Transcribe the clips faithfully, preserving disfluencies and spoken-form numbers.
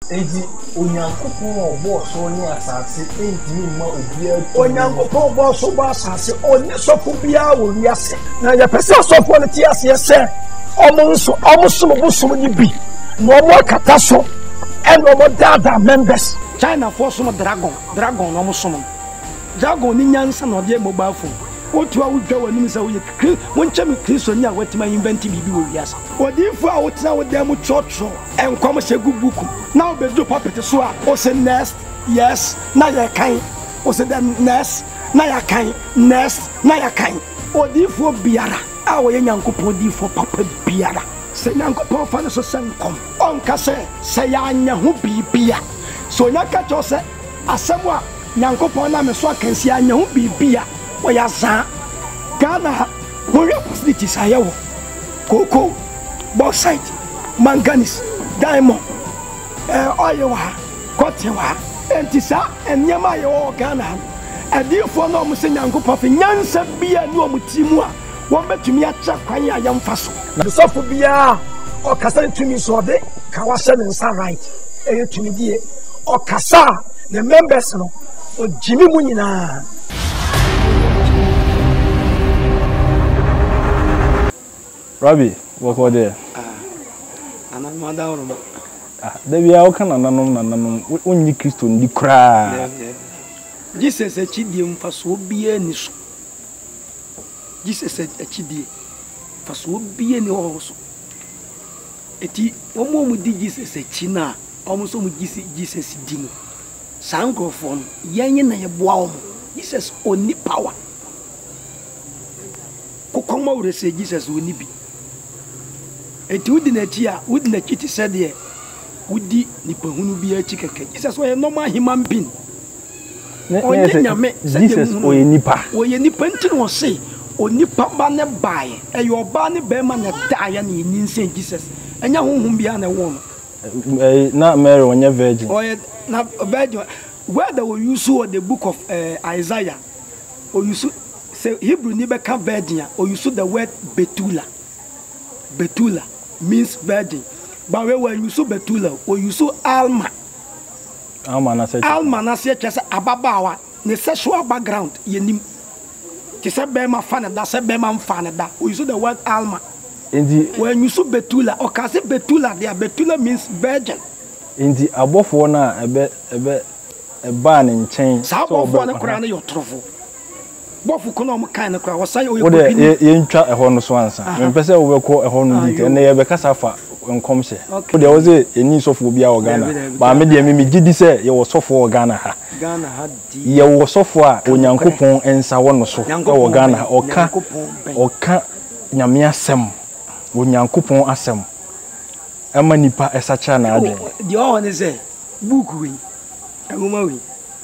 Edi onyankopon obo so ni asase entimi ma obia onyankopon obo so bo asase oni sofo bia wo wiase na ya pese sofo ne ti ase se omonso omoso bosom ni bi no mo kata so and omo dada members China for some dragon dragon no mo som dragon ni nyansa no de mobile phone otu a wudwa wani se wo ye wonche me Kristo ni a watima invent bibi wo wiase odifo a wotina wo dem chocho enkom se gubuku na obedo puppet so a o se next yes na ya kan o se the next na ya kan next na ya kan odifo biara a wo ye nyankopon odifo papa biara se nyankopon fa no so senkom onka se se ya anya ho bibia so nyaka cho se asemo a nyankopon na me so akansi anya ho bibia oya za Ghana we facilities ayawo cocoa bauxite manganese diamond eh oil wa cotton wa entisa enyama ayawo Ghana adifo no mo se nyankopon fa nyansa bia ni o mutimu a wo betumi acha kwan ya yamfa so na sofo bia o kasa ntumi so de ka wa se nsa right e tumi die o kasa the members no o jimi mu nyina Rabbi, what was there? Ah, and I'm madam. Ah, there we are. Can ananom ananom. Only Kristo ndi kra. Jesus a chidi mfaso bia ni so. Jesus a chidi faso bia ni ho so. Eti omo mu di Jesus a chi na, omo so mu Jesus di mu. Sankrofon yenye na ye boa omo. Jesus oni power. Kokoma ure se Jesus oni bi. Eti wudi na chi a wudi na chi ti said ye wudi nipa hunu bi a chi keke Jesus was a normal human being onye nyame Jesus oye nipa oye nipa nti no se onipa ba ne bae e yo ba ne be ma na dae na nyinse Jesus enya honhom bia na wo no na Mary onye virgin oye na virgin where they will use the book of uh, Isaiah or you say Hebrew ni be ka virgin or use the word betula betula means virgin, but when you so betula or you so alma, alma na se alma na se chese ababawa ne sexual background yenim. Ti se be ma fa na da se be ma mfa na da. O you so the word alma. Indi when you so betula or ka se betula there betula means virgin. Indi abofo na ebe ebe eba ne nchen. Sa abofo na kura na yo trofo. Bofu kono mo kan na kura wasan o ye ye ntwa eho no so ansa me pese wo be ko eho no dit na ye be kasa fa nkomse o de wo ze eni sofo bia o Ghana ba me de me me gidi se ye wo sofo o Ghana ha Ghana ha di ye wo sofo a onyankopon ensa wo no so o Ghana o ka o ka nyame asem onyankopon asem ema nipa esacha na adwen di o ne se buku wi ngoma wi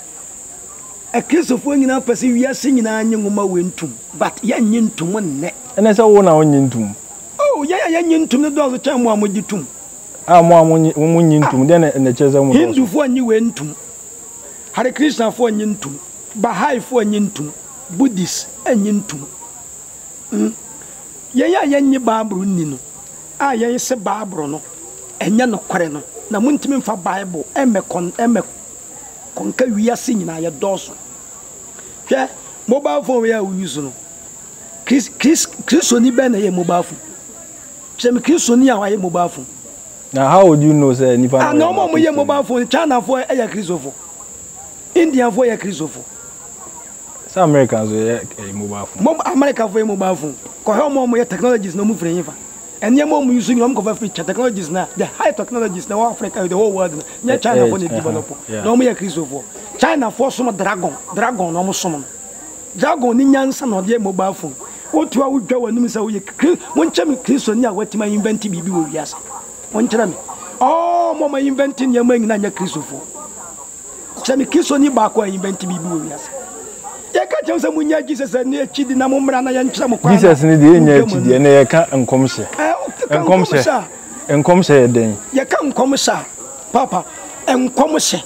a Christopher nyina pese wiase nyina anye ngoma wentum but ya nyintum ne ene se wo na onyintum oh ya ya nyintum ne do so cha mo amogitum a mo mo nyintum de ne cheze mo Hindu fo anyi wentum Hare Krishna fo anyintum Bahai fo anyintum Buddhist anyintum mm ya ya ya nyi Bible ni no a ya se Bible no enya no kware no na muntimi mfa Bible emekon emek konka wiase nyina ya doso hwe mobile phone we we use no Chris Chris Chris oni be na ye mobile phone chem Chris oni a wa ye mobile phone now how would you know say nipa na no mo ye mobile phone China for e ya Christopher India for ye Christopher some Americans we mobile phone mo America for ye mobile phone ko he mo mo ye technologies no mu free yifa enya mo mu use no mo ko feature technologies na the high technologies na Africa the whole world na China for the develop no mo ye Christopher China for some dragon dragon no mo som dragon ni nyansa no de mobile phone otu a wudwa wanum se wo ye mo nche me Kristo ni a watima invent bibi wo wiase mo nchira me oh mo ma invent ni ma nyina nya Kristofo che me Kristo ni ba ko invent bibi wo wiase ye ka chem se munya Jesus ni achidi na mo mra na ye nchira mo kwa Jesus ni de nya achidi na ye ka enkomse enkomse enkomse ye den ye ka enkomse papa enkomse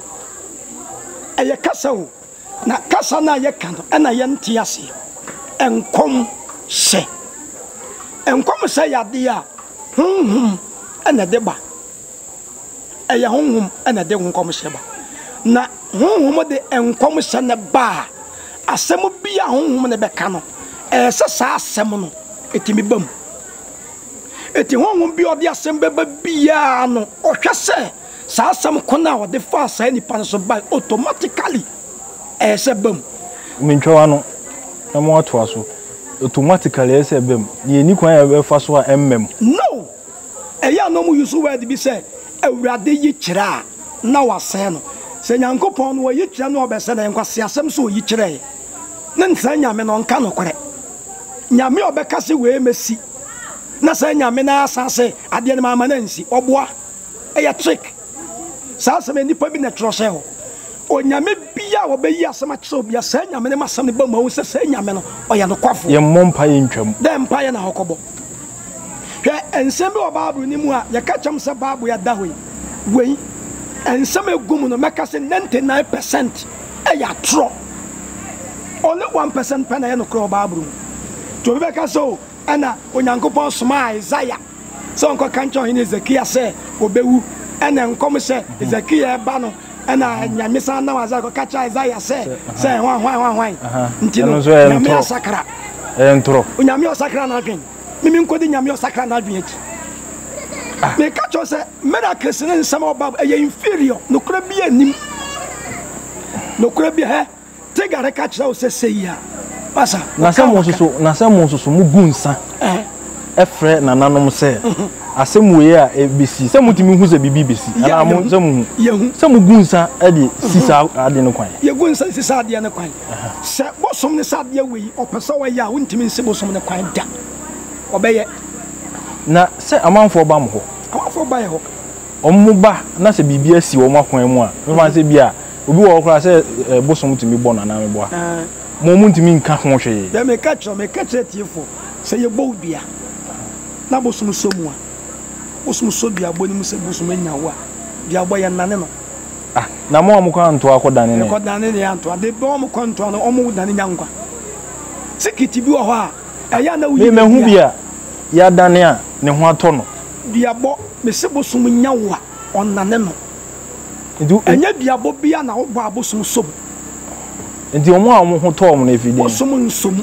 eye kasa wo na kasa na ye kan na ye ntia ase enkom se enkom se ya de a hum hum ana de ba ɛyɛ honhom ɛna de nkɔmhyɛ ba na honhom de nkɔmhyɛ ne ba asɛm bi a honhom ne bɛka no ɛsɛ saa asɛm no etimi bam eti honhom bi ɔde asɛm bɛba biara no ɔhwɛ sɛ saa asɛm kɔna a ɔde fa saa nipa no so ba automatically ɛsɛ bam mentwa no na mo ato aso automatically ɛsɛ bam ye ni kwan ya bɛfa so a emmem no ɛyɛ no mu yusu word bi sɛ awurade yi kyerɛ na wasɛ no sɛ nyankopɔn no yi kyerɛ no ɔbɛsɛ na nkwase asɛm so yi kyerɛ ne nsa nyame no nka no korɛ nyame ɔbɛka se we mesi na sɛ nyame na asase ade ne mama na nsi ɔboa ɛyɛ trick saa sɛ nipa bi na trɔhyɛ ho onyame bia wɔbɛyi asɛm akyerɛ obi sɛ nyame ne masɛm ne ba mu sɛ sɛ nyame no ɔyɛ no kwafo yɛ mmɔ mpa yɛ ntwam dɛ mpa yɛ na hɔkɔbɔ hwɛ nsɛm bi wɔ Bible ne mu a yɛka kyɛm sɛ Bible yɛ da hɔ yi wei nsɛm egum no mɛka sɛ ninety-nine percent ɛyɛ atorɔ only one percent pɛ na yɛ no korɔ wɔ Bible mu to obi bɛka sɛ o ɛna onyankopɔn soma Isaiah sɛ ɔnkɔ ka nkyɛn ɔhene Ezekiel sɛ obɛwu ɛna nkɔm sɛ Ezekiel ɛba no ɛna nyame san na Isaiah kɔ ka kyerɛ Isaiah sɛ sɛ hwan hwan hwan hwan nti no nyame asakra ɛntoro onyame asakra na adwen mimi nkɔdi nyame asakra na adwen akyi me ka kyerɛ sɛ miracle ne nsɛm ɔba ɛyɛ inferior nokora bi anim nokora bi hɛ tegare ka kyerɛ wo sɛ sɛ yi a basa na sɛ mo soso na sɛ mo soso mu gu nsa ɛfrɛ nananom sɛ asɛm wei a ebesi sɛ mutimi hu sɛ bibi besi ana mo sɛ mo hu sɛ mo gu nsa ɛde sisa ade no kwan ye gu nsa sisa ade no kwan sɛ bosom ne sa ade wei ɔpɛsɛ wɔ ya wontimi nse bosom ne kwan da ɔbɛyɛ na sɛ amanfo ba mo hɔ amanfo ba yɛ hɔ ɔmo ba na sɛ bibi asi wɔ mo akwan mu a me fa sɛ bia obi wɔ kora sɛ bosom timi bɔ nana me boa mo mu ntimi nka ho hwee dɛ me ka kyerɛ me ka kyerɛ tiefo sɛ ye bɔ bia na bosom so mu a bosom so bia bɔ ni mu sɛ bosom anya wo a bia bɔ yɛ nane no ah na mo am kwa nto akɔdane ne akɔdane ne anto ade bɔ mo kɔnto no ɔmo dane nyankwa sikiti bi wɔ hɔ a ɛyɛ na wo yi me hu bia ya dane a ne ho atɔ no bia bɔ me sɛ bosom nya wo a ɔnane no ndu ɛnya bia bɔ bia na wo bɔ abosom so nti ɔmo a ɔmo ho tɔ ɔmo na efidi bosom nsom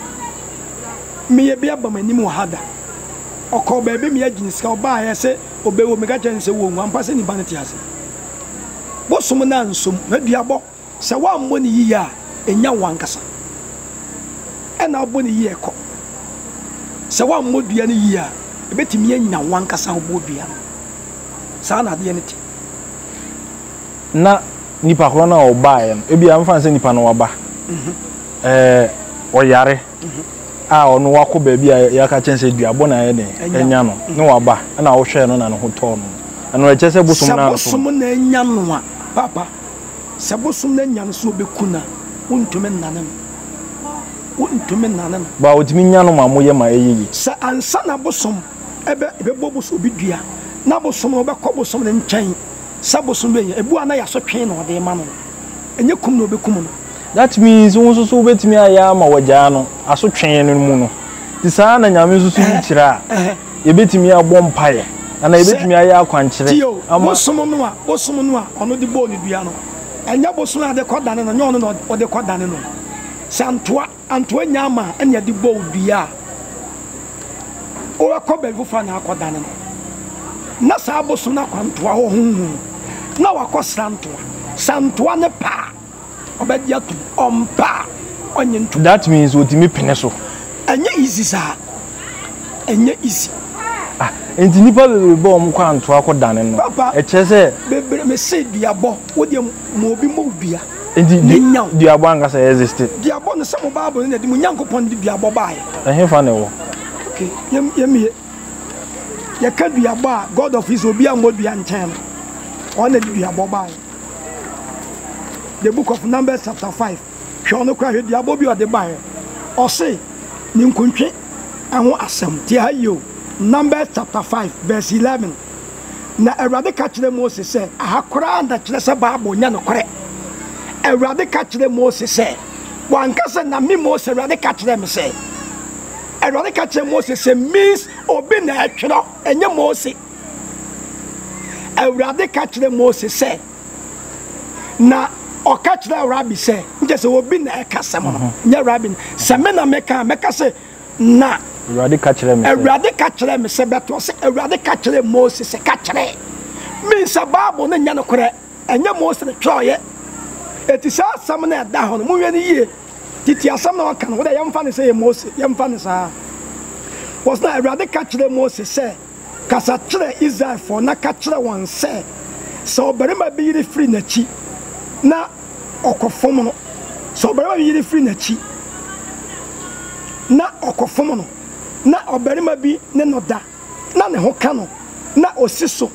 me ye bia ba manim wɔ hada ɔkɔ baabi me agyin sika ɔba ayɛ sɛ obewo me ka kyɛn sɛ wo nwa mpa sɛ nipa ne te ase bosom na nsom na bia bɔ sɛ wa mmɔ ne yiye a enya wankasa ɛna ɔbɔ ne yiye kɔ sɛ wa mmɔ dua ne yiye a ebetimi enya wankasa ɔbɔ dua no saa na ade ne te na nipa koro na ɔba ayɛ no ebi am fa sɛ nipa no waba eh ɔyare a ɔno wakɔ baabi a yɛaka kyɛn sɛ duabɔ na ayɛ den enya no ne waba na ɔhwɛ no na ne ho tɔ no ɛno ɛkyɛ sɛ bosom na so bosom na enya no a papa sɛ bosom na enya no so obeku na wontumi nane no wontumi nane no ba otimi nya no ma moyɛ ma ɛyɛ sɛ ansa na bosom ebe ebebɔ bosom bi dua na bosom obɛkɔ bosom ne nkyɛn sɛ bosom bɛ yɛ ebu ana yɛ so twen na ɔde ma no enye kum na obekum no that means wo so so betimi aya ma wagya no aso twen no mu no ti saa na nyame so so yi kyira a ye betimi abɔ mpae ana ye betimi aya akwankyere ama bosom no a bosom no a ɔno de bɔ ne dua no enya bosom a de kɔdane no nyɛ ɔno na ɔde kɔdane no sɛ antoa antoa nya ama ɛna de bɔ dua o akɔ bɛ fufa na akɔdane no na saa bosom na kwantoa ho hu na wakɔ santoa santoa ne pa obedia to ompa onye ntu that means otimi pene so enye easy sa enye easy ah enti nipa bebe bo om kwa nto akodane no e che se bebe me se diabo wo de mo obi mo bia enti diabo anga se exist diabo no se mo bible ne de mo nyankopon de diabo baaye eh fa ne wo okay yem yem ye ya ka diabo a god of his obi a mo bia nchen on na diabo baaye the book of Numbers chapter five hwe ono kwa hwe diabo bi ode baaye o se ni nkontwe aho asem ti ayo Numbers chapter five verse eleven na Awurade ka kire Moses se ahakora anda kire se baabo nya no kore Awurade ka kire Moses se wankasa na mi Moses Awurade ka kire me se Awurade ka kire Moses se means obi na atwero enye Moses awurade ka kyerɛ Moses sɛ na ɔka kyerɛ Rabbi sɛ nkyɛ sɛ obi na ɛka sɛm no nyɛ Rabbi sɛ me na meka meka sɛ na awurade ka kyerɛ me awurade ka kyerɛ me sɛ bɛtɔ sɛ awurade ka kyerɛ Moses sɛ ka kyerɛ me sɛ Bible no nyɛ no korɛ ɛnyɛ Moses ne twɛɔyɛ eti saa asɛm no ɛda hɔ no monhwɛ no yie titi asɛm na ɔka no wode yɛmfa ne sɛ yɛ Moses yɛmfa ne saa wɔs na awurade ka kyerɛ Moses sɛ kasa kyerɛ Israelfoɔ na ka kyerɛ wɔn sɛ sɛ ɔbarima bi yere firi n'akyi na ɔkɔfom no sɛ ɔbarima bi yere firi n'akyi na ɔkɔfom no na ɔbarima bi ne no da na ne ho ka no na osi so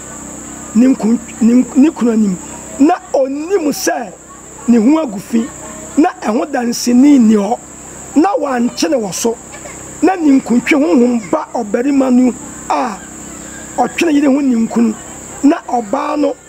ne nkun ne kunu anim na onim sɛ ne ho agu fi na ɛho danseni ni hɔ na wankyene wɔ so na ne nkuntwe honhom ba ɔbarima no a ɔtwene yere ho ninkunu na ɔbaa no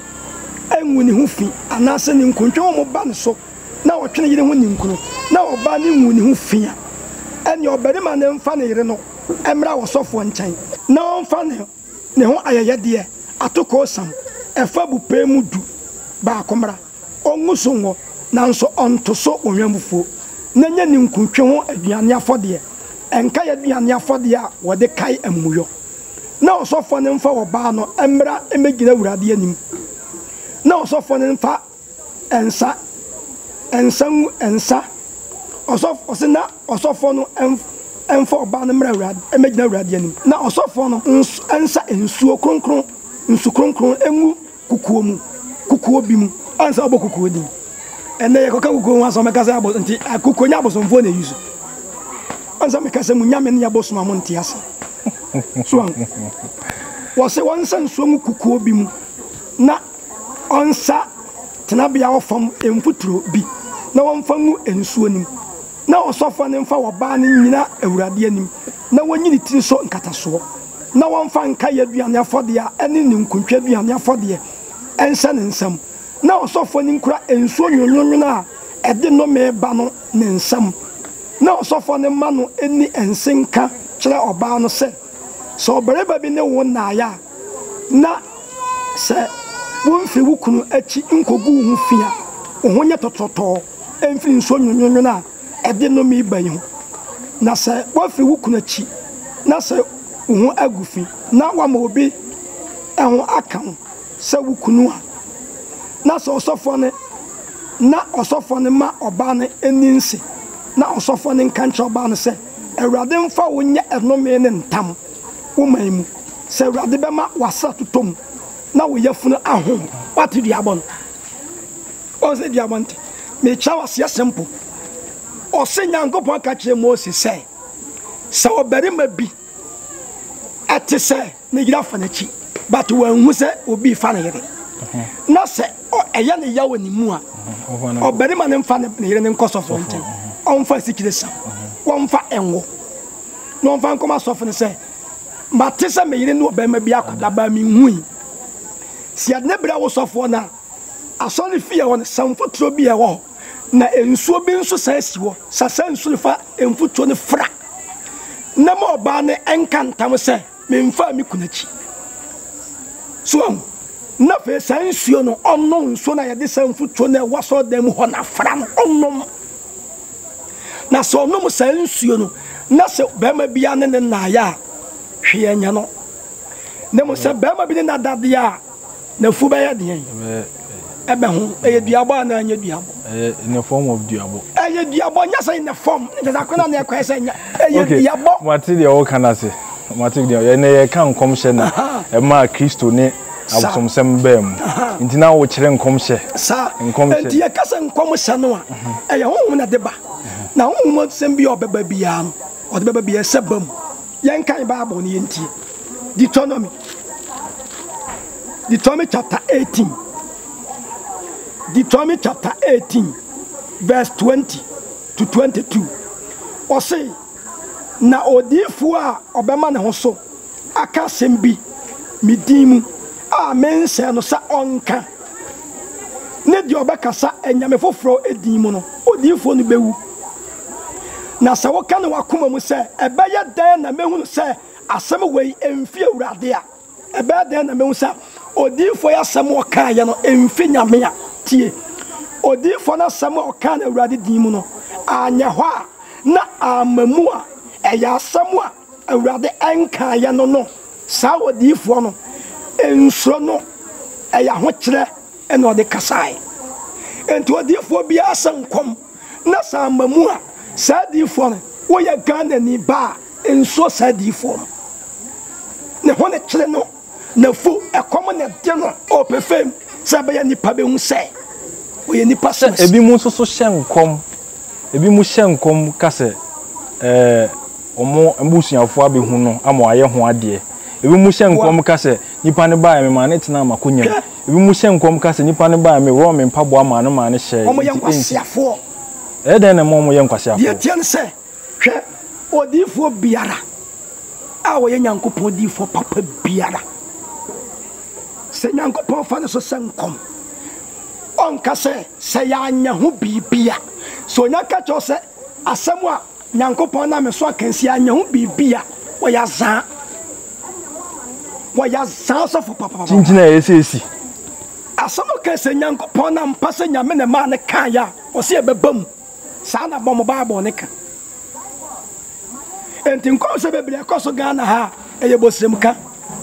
enwu ne ho fi anaasɛ ne nkuntwe honhom ba ne so na ɔtwene yere ho ninkunu na ɔbaa ne nwu ne ho fi a ɛne ɔbarima ne mfa ne yere no ɛmra wɔsɔfoɔ nkyɛn na ɔmfa ne ne ho ayɛyɛdeɛ atoko sam ɛfa bupee mu du baako mmra ɔngu so ngo nanso ɔnto so onwamfuo na nya ne nkuntwe ho aduane afɔdeɛ ɛnka yɛ aduane afɔdeɛ a wɔde kae amuyɔ na ɔsɔfoɔ ne mfa wɔbaa no ɛmra ɛmɛgyina awurade anim na ɔsɔfoɔ ne mfa ɛnsa ɛnsa ngu ɛnsa ɔsɔfoɔ ɔse na ɔsɔfoɔ no ɛmfa ɔbaa no mra awurade ɛmɛgyina awurade anim na ɔsɔfoɔ no ɛnsa nsuo kronkron nsu kronkron engu kukuo mu kukuo bi mu ansa ɔbɔ kukuo din ɛnɛ yɛ kɔka kukuo ho asɔ mɛka sɛ abɔ nti kukuo nya abɔsɔmfoɔ na yusu ansa mɛka sɛ mu nyame ne yɛbɔsoma mo nte ase so an wɔsɛ wɔnsa nsuo mu kukuo bi mu na ɔnsa tenabea wɔfam mfuturo bi na wɔmfa ngu nsuo nim na ɔsɔfoɔ ne mfa wɔbaa ne nyina awurade anim na wɔnyi ne tiri so nkatasoɔ na wɔmfa nka yɛ aduane afɔdeɛ a ɛne ne nkuntwa aduane afɔdeɛ ɛnsa ne nsam na ɔsɔfoɔ ne nkura nsuo nwonwonwono a ɛde nnome ba no ne nsam na ɔsɔfoɔ ne ma no ani nsenka kyerɛ ɔbaa no sɛ sɛ ɔbarima bi ne wo naayɛ a na sɛ womfiri wo kunu akyi nkɔgu wo ho fi a wo ho nyɛ tɔtɔtɔɔ ɛmfiri nsuo nwonwonwono a ɛde nnome ba yi ho na sɛ woafiri wo kunu akyi na sɛ wo ho agu fi na wama obi ɛho aka ho sɛ wo kunu a na sɛ ɔsɔfoɔ ne na ɔsɔfoɔ ne ma ɔbaa ne ani nse na ɔsɔfoɔ ne nka nkyerɛ ɔbaa no sɛ awurade mfa wo nyɛ ɛnome ne ntam wo man mu sɛ awurade bɛma wasa totɔ mu na wo yɛfunu ahom wate duabɔ no ɔsɛ duabɔ nte mekyerɛ waseɛ simple ɔsɛ nyankopɔn ka kyerɛ Mose sɛ sɛ ɔbarima bi ɛte sɛ ne yere afa n'akyi but wanhu sɛ obi fa ne yere na sɛ ɛyɛ ne yaw ne mu a ɔbarima ne mfa ne yere ne nkɔsɔfoɔ nkyɛn ɔmfa sikyire sam wɔmfa ɛnwo na ɔmfa nkɔma sɔfo ne sɛ mate sɛ me yere ne ɔbarima bi akɔda baa menhui si ade ne berɛ wo sɔfoɔ no a asɔre fie hɔ no samfoturo bi ɛwɔ hɔ na nsuo bi nso saa si hɔ sa sa nsuo ne fa mfoturo ne fra na ma ɔbaa ne ɛnka ntam sɛ memfa me kunakyi so am na fe saa nsuo no ɔnom nsuo na yɛde saa mfoturo no ɛwɔ sɔ dan mu hɔ na fra no ɔnom na sɛ ɔnom saa nsuo no na sɛ bɛrima bi ane ne naayɛ a hwee anya no na mo sɛ bɛrima bi ne nadadeɛ a na fu bɛyɛ deɛ ɛbɛ ho ɛyɛ duabɔ a na anyɛ duabɔ in the form of duabɔ ɛyɛ duabɔ nyɛ sɛ in the form ne sɛ akɔna ne ɛkɔɛ sɛ ɛyɛ duabɔ mate deɛ wɔka no ase mate deɛ ɛnɛ yɛka nkɔmhyɛ na ɛmaa Kristo ne abosomsɛm bɛɛ mu nti na wɔkyerɛ nkɔmhyɛ saa nti yɛka sɛ nkɔmhyɛ no a ɛyɛ honhom na de ba na honhom sɛm bi a ɔbɛba biara no ɔde bɛba biara sɛ ba mu yɛnkan Bible no yɛntie Deuteronomy Deuteronomy chapter eighteen Deuteronomy chapter eighteen verse twenty to twenty-two ɔse na odiyifoɔ a ɔbɛma ne ho so aka asɛm bi me din mu a mensɛ no sɛ ɔnka ne deɛ ɔbɛkasa anyame foforɔ edin mu no odiyifoɔ no bɛwu na sɛ woka ne wakoma mu sɛ ɛbɛyɛ dɛn na mehu sɛ asɛm wei ɛmfi awurade a ɛbɛyɛ dɛn na mehu sɛ odifo ya samo ka ya no emfi nyame a tie odifo na samo ka na awurade din mu no anya ho a na amamu a eya samo a awurade anka ya no no sa odifo no ensuro no eya ho kire ena ode kasai enti odifo bia sankom na sa amamu a sa odifo no wo ya Ghana ni ba enso sa odifo no ne ho ne kire no na fu ekom ne de no opefem sa be ya nipa be hu se o ye nipa se ebi mu so so hyenkom ebi mu hyenkom ka se eh omo embusuafo abehu no amo aye ho ade ebi mu hyenkom ka se nipa ne ba me ma ne tena makonya ebi mu hyenkom ka se nipa ne ba me wo me mpabo ama no ma ne hye omo ye nkwasiafo e den na mo ye nkwasiafo ye tian se hwe odifo biara a wo ye nyankopon difo papa biara se nyankopon fa ne so senkom onka se se ya anya ho bibia so nyaka cho se asemu a nyankopon na me so akansi anya ho bibia wo ya zan wo ya zan so fo papa chinchina esesi asemu ka se nyankopon na mpa se nyame ne ma ne kan ya o se ebebam sa na bom bible ne ka enti nko se bebele koso Ghana ha eye bosrem ka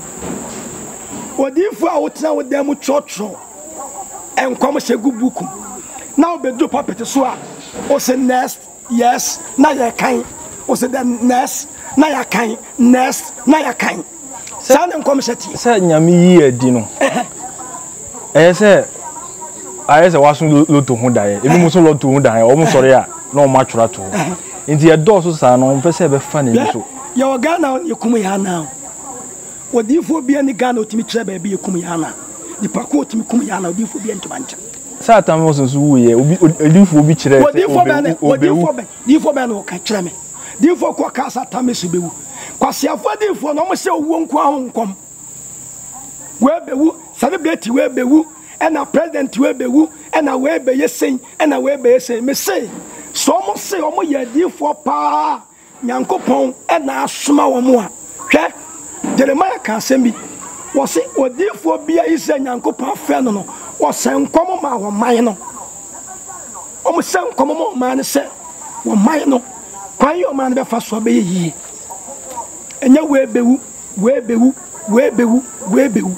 odifo a wotena wodam chocho enkom shegu buku na obedu puppet so a o se next yes na ya kan o se the next na ya kan next na ya kan sa na enkom sheti sa nyame yi adi no eh se aye se wasun loto hu dae ebi mu so loto hu dae o mu sore a na o ma twura to nti ye do so sa no mpese be fa ne so ya o Ghana yekum ya na odifo bia ni Ghana otimi kire ba bi yekum ya na di pako otimi kum ya na odifo bia ntobancha satan mo so wo ye obi odifo obi kire se odifo ba ne odifo ba odifo ba no ka kire me odifo ko ka satan me so bewu kwasiafo odifo no mo se owo nko ahonkom we bewu celebrity we bewu ena president we bewu ena we be yesen ena we be yesen me say so mo se o mo ye odifo pa nyankopon ena asoma wo mo a hwe Jeremiah ka sembi wo se odifo bia isa nyankopon fa no no wo senkom ma wo man no o mo senkom ma man se wo man no kwan yo man be fa so be yi enya we bewu we bewu we bewu we bewu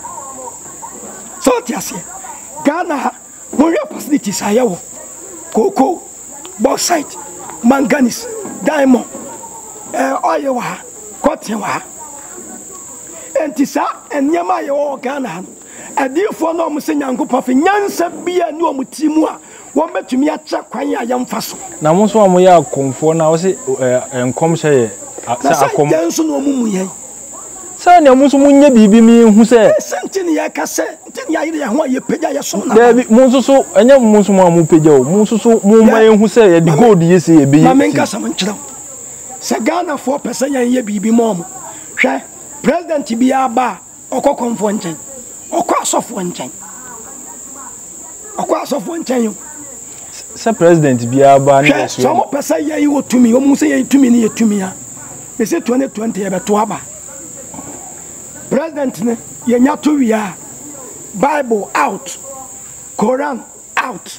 so tiase Ghana mo re facilities ayewo cocoa bauxite manganese diamond eh oil wa cotton wa entisa enyama ye o Ghana adifo no mo se nyankopon fe nyansa bia ni o mutimu a wo metumi acha kwan ya yamfa so na mo so mo ya akomfo na wo se enkom hye sa akom na so no mumu ye sa ne mo so munya bibi mi hu se sentini ya ka se ntini ya yire ya ho ye pega ye so na David mo so so enya mo so mo pega o mo so so mo ma ye hu se ye di gold ye se ye be ye ma menka sa mo nkyerem se Ghana four percent ya ye bibi mo mo hwe president bia ba okokonfo nchen okwa asofo nchen okwa asofo nchen yo se president bia ba na so mo pesa ye yi otumi o mu se ye tumi ni ye tumi ha be se twenty twenty ye beto aba president ne ye nya to wia Bible out Quran out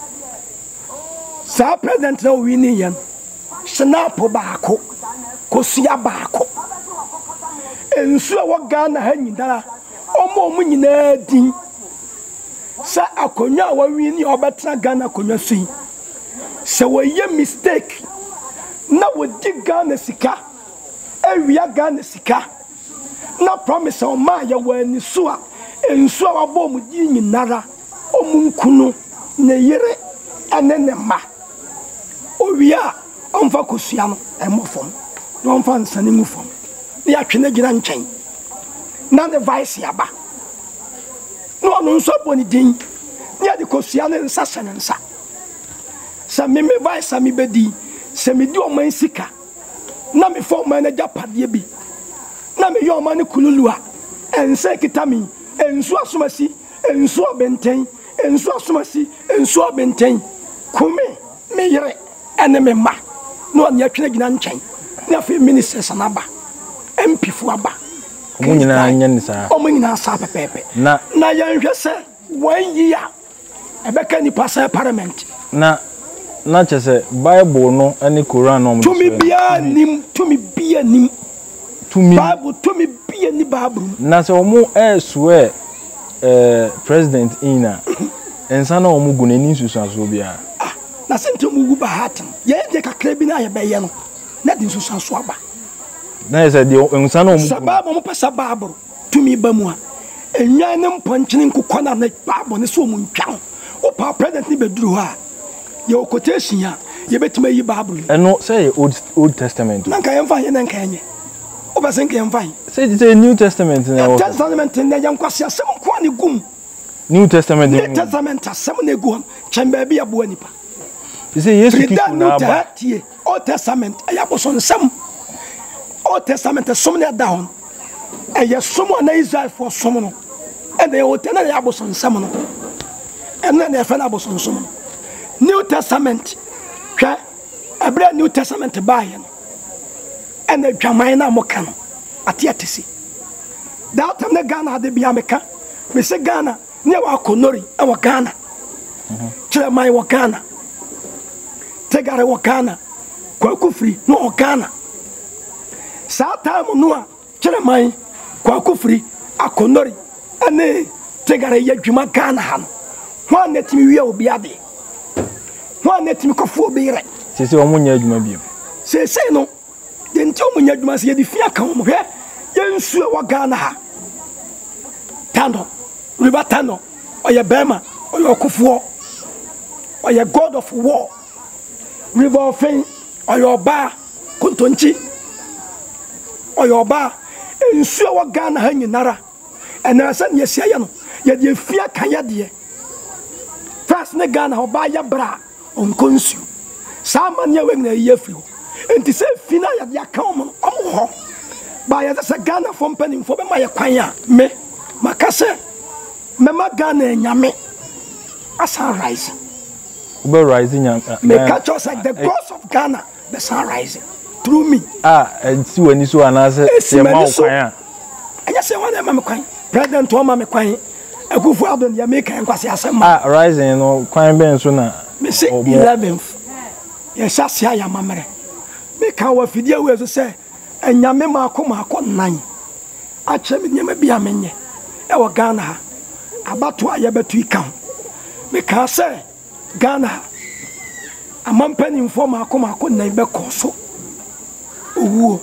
sa president na wi ni yen snap baako kosia baako ensu a wo Ghana ha nyindara omo omo nyina din sa akonya wa wi ni obetra Ghana konya sui se wo ye mistake na wo di Ghana sika ewia Ghana sika na promise o ma ya wa ni so a ensu a wa bo mu di nyinara omu nkunu na yere ene ne ma owia onfa kosua no emofom na onfa nsane ngufom ya twene gina nchen na the vice yaba no no nso boni din ya de kosua ne nsa senensa sa me me vice mi bedi se me di o man sika na me fo man na japade bi na me yo man kululu a ense kitami ensu asomasi ensu obenten ensu asomasi ensu obenten kumi me yere ene me ma no anya twene gina nchen na fe minister sanaba M P fu aba omo nyina nya ni sa omo nyina sa pepepe na na yanhwe se one year ebeka ni pasa parliament na na chese Bible no ani Quran no to me bia nim to me bia nim to me Bible to me bia ni Bible na se omo eh swear eh president ina ensa na omo gu nani susuaso bia ah na se ntomu gu ba hatin ye de kakra bi na ye be ye no na din susuaso aba na ye se de ensa na omo sababa mo pesa Bible to me ba mu a enyan ne mponchene nkokɔ na na Bible ne so omo ntwan o pa president ni be duru ha ye quotation ya ye betima yi Bible eno say old old testament na kan yemfa ye na kan ye o ba sen kan yemfa say say new testament na New Testament na yan kwase asem ko ani gum New Testament New Testament asem na gum chemba bi abo anipa you say yes kiku na ba Old Testament ayabo so nsem Old Testament som na down eye som na Israel for som no and the Old Testament ayabo so nsem no and na fa na abo so nsem no New Testament hwa abra New Testament bae no and the dwaman na moka no ate atesi that time na Ghana de bia meka me se Ghana ne wa konori e wa Ghana kire mai wa Ghana tegare wa Ghana kwa kufri no wa Ghana sa time no a kire mai kwa kufri akonori ane tegare ya dwuma Ghana ha no ho na timi wi obi ade ho na timi kofo obi re se se omo nya adwuma biem se se no de nti omo nya adwuma se ye di fia kan omo hwe ye nsu e wa Ghana ha tano riba tano oye bema oye okufo oye god of war river of fain oye oba kontonchi oye oba nsu e wa Ghana ha nyinara ena se ne sia ye no ye di fia kan ye de first ne Ghana oba ya bra onkonsu sama ne we na ye firi enti se fina ya de aka omo omo ho ba ya se Ghana for mpanin for be ma ye kwan a me makase mema Ghana nyame asa rising ube rising nyame me catch us like the ghost of Ghana the sun rising through me ah enti wani so anase se ma kwan a anya se wana ma me kwan president o ma me kwan Akufo Addo ya me kan kwase asem ah rising no kwan ben so na me se eleventh ya shasia ya mamere me kan wa fidia we so se anyame ma akoma akonan a che me nyama bia menye e wo Ghana ha abato a yebetu ikan me kan se Ghana amampani informa akoma akonan be koso owo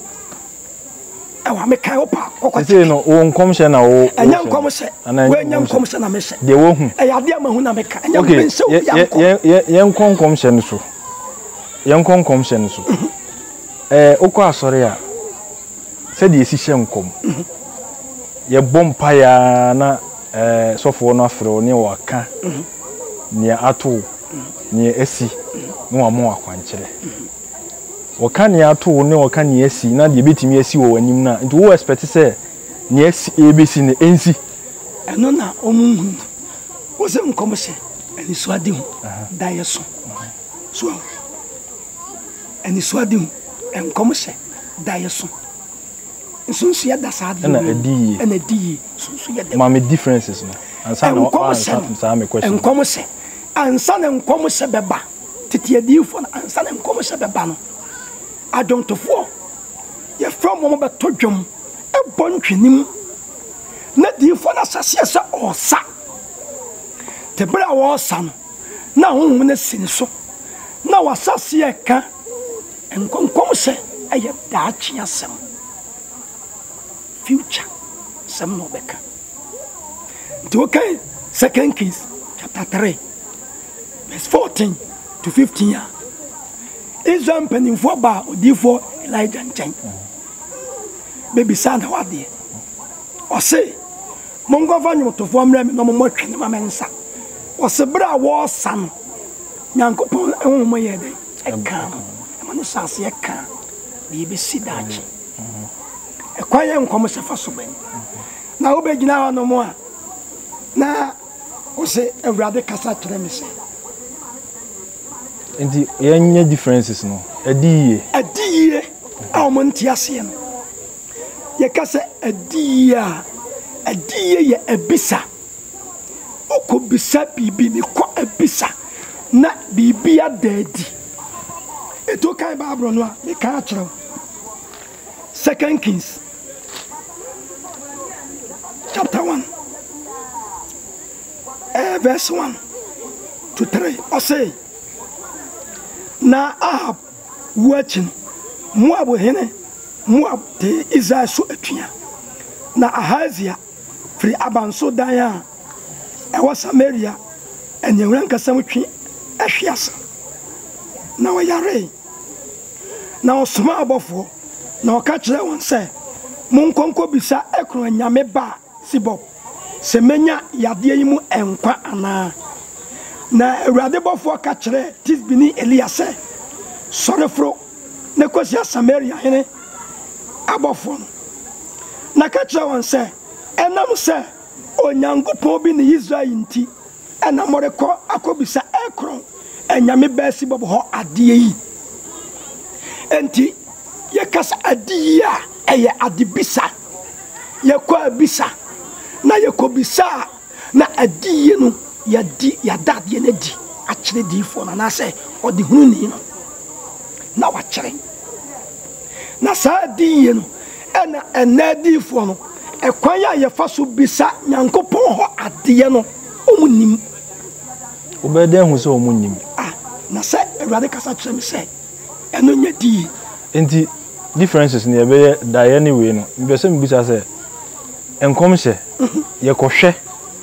e wa me kan opa kokko se no wo nkomhye na wo anya nkomhye we nya nkomhye na me hye de wo hu e yade amahu na me ka anya nkomhye ye ye ye nkomhye no so ye nkomhye no so eh okọ asori a se de esi hye nkom ye bompa ya na eh sofo no afro ne waka ne ato ne esi no amo akwankyere waka ne ato ne waka ne esi na de betimi esi wo wanim na nti wo expect se ne esi ebesi ne ensi eno na omunhu wo se nkomhye ani so ade hu da ye so so ani so ade hu enkomhye da ye so nsunsu ya da saade na edi na edi nsunsu ya da ma me differences no ansa na ansa me question enkomhye ansa na enkomhye beba tete adifo na ansa na enkomhye beba no adontofo ye from mo be to dwom e bontwenim na difo na sase se osa te bra wo osa no na honhom na sin so na wasase e ka enkomhye eye daachi asem future some no beka to okay second Kings chapter three verse fourteen to fifteen ya Israel penin for ba odifo Elijah nchen baby son what there o say mongo vanyo to fo amre me no mo twene ma mensa o se bra wo san nyankopon ehun mo ye den e kan e ma no sase e kan bi bi sidachi e kwaye nkom se fa so ben na wo be gina no mo a na o se ewrade kasa tere me se enti yenye differences no edi ye edi ye a mo nti ase no kasa adia adia ye ebisa oko bisa bibi ni ko ebisa na bibi adadi eto kan Bible no a me kan akere Second Kings chapter one eh, verse one to three I say na Ahab watching Moab hene Moab te Israel so atua na Ahazia free abanso dan a e wa Samaria enyeran kasam twi ahwiasa na wa yare na osoma abofo na oka kire won se monkonko bisa ekro nyame ba sibob se menya yade yi mu enkwa ana na Awurade bofo ka kire Tisbini Elia se sorefro ne kosia Samaria hene abofo na ka kire won se enam se onyankopon bi ne Israel nti enamoreko akobisa ekro enyame ba sibob ho ade yi enti yekasa adiya eye adibisa yekwa abisa na yekobisa na adiye no yadi yadade na di akire difo na na se odi hunu ni no na wakire na sa adiye no ena enadifo no ekwan ya yefa so bisa nyankopon ho ade no omunim obede hu se omunim ah na se Awurade kasa kire me se eno nya di enti differences ni ebe da anyway no mbe se mbisa se enkom hye ye kohwe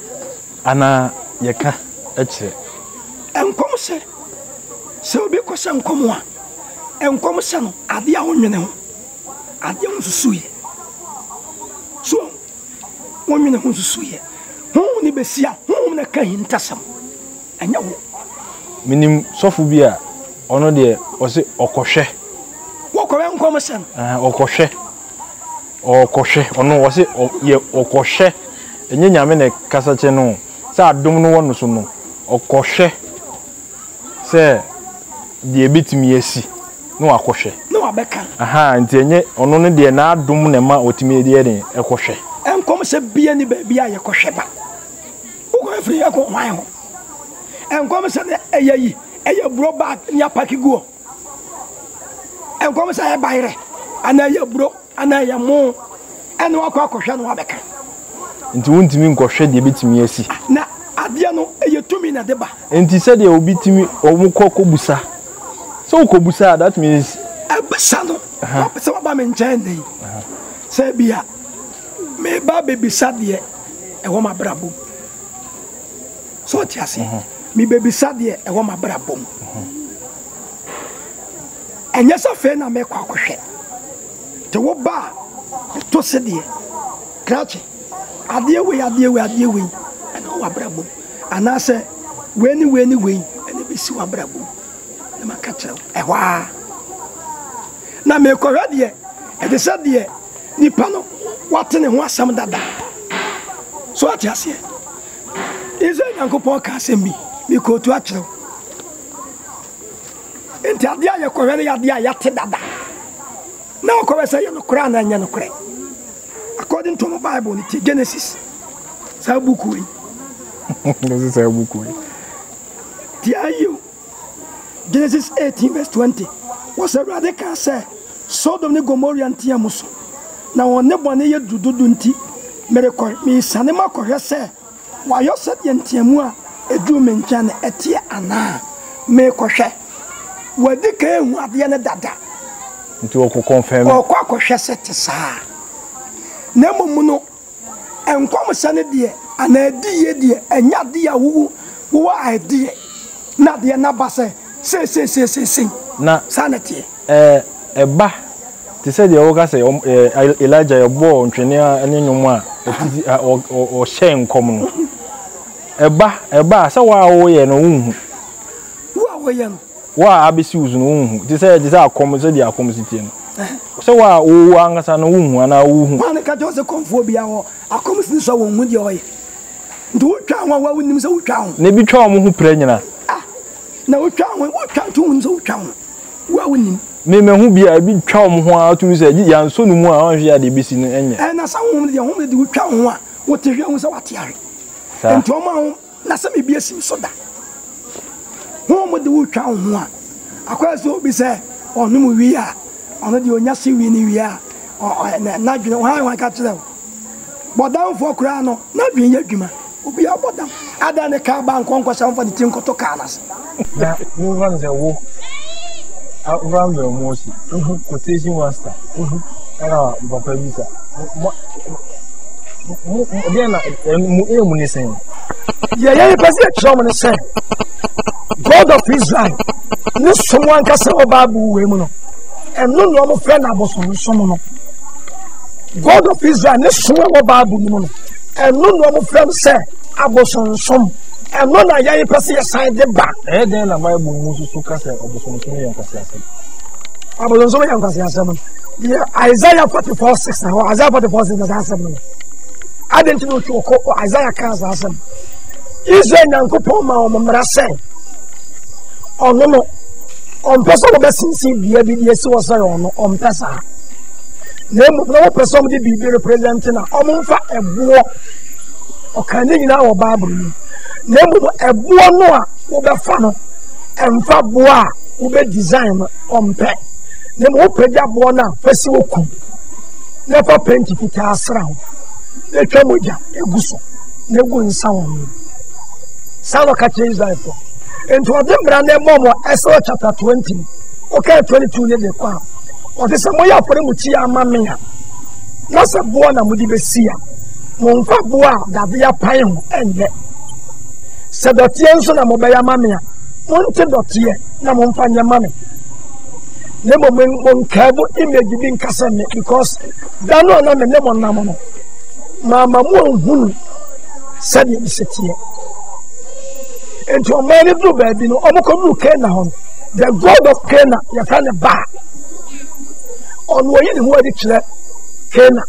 ana ye ka akire enkom se se obi ko se enkom a enkom se no ade a wonwene ho ade a nsusuye so wonwene ho nsusuye ho ni besia ho na ka hintasam anya wo minim sofu bi a ono de o se okohwe wokowe enkom se no ah okohwe okohwe ono o se ye okohwe enye nyame ne kasa che no sa adom no wono so no okohwe se de bitimi asi no akohwe no abeka aha nti enye ono ne de na adom ne ma otimi de den ekohwe enkom se bia ni ba bia ye kohwe ba ugo efri ya ko hwan ho enkom se ne eyayi eye bro bag ni apaki go enkom se ya bayre ana ya bro ana ya mo ene wakwa kohwe no abeka nti wontimi nkohwe de bitimi asi na ade no eye tumi na deba nti se de obitimi omukoko busa so ukobusa that means abisa no se ba me nchen dey se bia me ba bebisa de e wo ma brabo so ti ase mi bebisa de e wo ma brabo enye sa fe na me kwa kohwe te wo ba to se de krachi ade we ade we ade we e no wa brabo ana se we ni we ni we ene bisi wa brabo na makachira e wa na me ko hwede e de se de nipa no watene ho asam dada so ati ase ize nyankopon ka asem bi mi ko tu akire enti ade aye ko hwede ya ade ya te dada na ko we say no kura na nya no kure according to the Bible ni Genesis sa buku yi no sa buku yi ti ayo Genesis eighteen verse twenty was a radical say Sodom ne Gomorrah ntia muso na wonne bone ye dududu nti mere ko mi sane makohwe se wa yo se de ntiamu a edu me nkia na etie ana me kohwe wadi ka ehu ade ne dada nti o ko confirm o ko akohwe se te saa na mumu no enkom sane de ana adi ye de anya de ya wo wo adi na de na base se se se se se na sanity eh eba ti se de o ka se Elijah yo bo ntwene ane nwom a o hye nkom no eba eba se wa wo ye no unhu wa wo ye no wa abisi uzu no unhu ti se ti se akom se de akom sitie no se wa wo angasa no unhu ana unhu man ka jo se komfo bia ho akom si so wo hu de oye ndu twa ho wa wonim se wo twa ho na bi twa mo hu pra nyina ah na wo twa ho wo twa to hu se wo twa ho wa wonim me me hu bia bi twa mo ho a to say ya nso no mu a wan hwe ade besi no enye eh na sa ho de ho de twa ho a wo te hwe ho se wate are enti o ma ho na sa me bia sim so da ho mo de wo twa ho a akwa so bi se onu mu wi a onu de onya se wi ni wi a na na dwene ho ha ka kire bodam fo kura no na dwene ya dwuma obi abodam ada ne ka ba nkonko sha mfa de tinkoto ka na se na wo van ze wo around the most quotation master era papa bisa mo dia na mu e mu ni sen ye ye pese tro mo ni sen God of Israel ni someone ka se obabu we mu no eno no mo friend aboson so mo no God of Israel ni someone obabu mu no eno no mo friend se aboson so eno na ye pese ye sign de ba eh den na Bible mu so ka se aboson so yan ka se ase aboson so yan ka se ase mo Isaiah forty-four six na Isaiah forty-four six na ase mo adenti no to ko Isaiah ka ase mo Israel nyankopon ma o mmara se ono no on person be sinsin bia bi die se wo se ono on pesa na mu na person de bi bi represent na o mo fa ebo o kan ni na wo Bible ni na mu ebo no a wo be fa no emfa bo a wo be design on pe na mu peja bo na fasi wo ku na fa penti fita asra ho na twa moja eguso na gu nsa wo Salo ka change that for. Into a brand momo Esther chapter twenty. Okay, twenty-two ne de kwa. O de samoya for mu ti amamea. Na se bo na mu di besia. Mo nfa bo a da bia pan ho enye. Se dotie nso na mo be ya mamea. Mo nte dotie na mo nfa nya mame. Ne mo mo nkabo image bi nkasa me because da no na me ne mo na mo no. Mama mo hunu sadi bisetie. Into a man do baby no omokodu Cana hon the God of Cana ya fa ne ba on wo yi ne ho adi kire Cana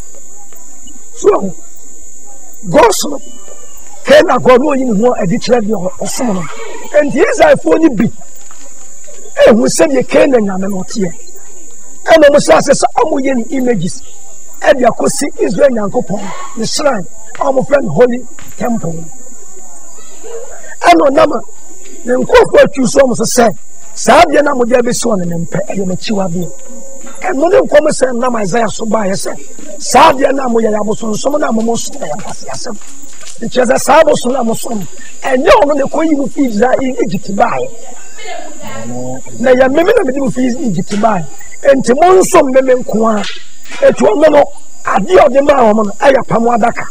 so goso Cana God wo yi ne ho adi kire bi osom no and Israel fo ni bi e hu se bi Cana nyame no tie e no mo sa se amu ye ni images e bi akosi Israel nyankopon the shrine our friend holy temple ano nama ne nkofo atu so mo se saa bia na mo dia be so ne mpe e me chiwa bi e no ne nkom se na Isaiah so ba ye se saa bia na mo ya yaboso so na mo mo so ya kwase asem e cheza saa bo so na mo so enye ono ne koyi mu fi Israel Egypt ba ye na ya meme na me di mu fi Egypt ba ye enti mo nso meme nko a etu ono no ade o de ma wo mo no aya pamo adaka